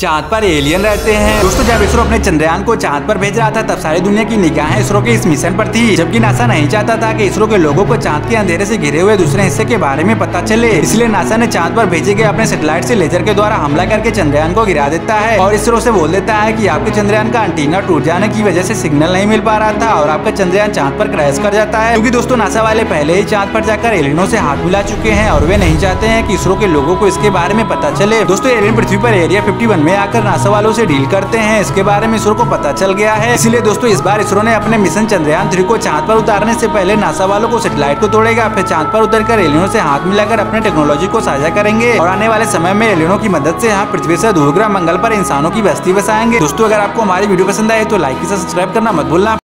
चांद पर एलियन रहते हैं। दोस्तों जब इसरो अपने चंद्रयान को चांद पर भेज रहा था तब सारी दुनिया की निगाहें इसरो के इस मिशन पर थी, जबकि नासा नहीं चाहता था कि इसरो के लोगों को चांद के अंधेरे से घिरे हुए दूसरे हिस्से के बारे में पता चले। इसलिए नासा ने चांद पर भेजे गए अपने सैटेलाइट से लेजर के द्वारा हमला करके चंद्रयान को गिरा देता है और इसरो से बोल देता है कि आपके चंद्रयान का एंटीना टूट जाने की वजह से सिग्नल नहीं मिल पा रहा था और आपका चंद्रयान चांद पर क्रैश कर जाता है। क्योंकि दोस्तों नासा वाले पहले ही चांद पर जाकर एलियनों से हाथ मिला चुके हैं और वे नहीं चाहते हैं कि इसरो के लोगों को इसके बारे में पता चले। दोस्तों एलियन पृथ्वी पर एरिया 51 में आकर नासा वालों से डील करते हैं। इसके बारे में इसरो को पता चल गया है, इसलिए दोस्तों इस बार इसरो ने अपने मिशन चंद्रयान 3 को चांद पर उतारने से पहले नासा वालों को सैटेलाइट को तोड़ेगा, फिर चांद पर उतरकर एलियनों से हाथ मिलाकर अपने टेक्नोलॉजी को साझा करेंगे और आने वाले समय में एलियनों की मदद से यहाँ पृथ्वी से दूर ग्रह मंगल पर इंसानों की बस्ती बसाएंगे। दोस्तों अगर आपको हमारी वीडियो पसंद आए तो लाइक से सब्सक्राइब करना मत भूलना।